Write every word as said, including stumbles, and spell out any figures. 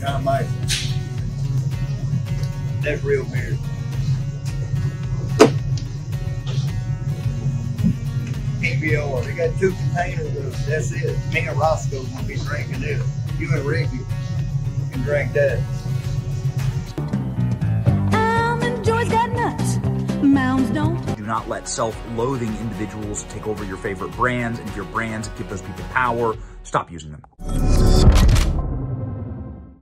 John Michael. That's real beer. P B O R. They got two containers of that's it. Me and Roscoe's gonna be drinking this. You and Ricky can drink that. Almond Joy's got nuts. Mounds don't. Do not let self-loathing individuals take over your favorite brands, and if your brands give those people power, stop using them.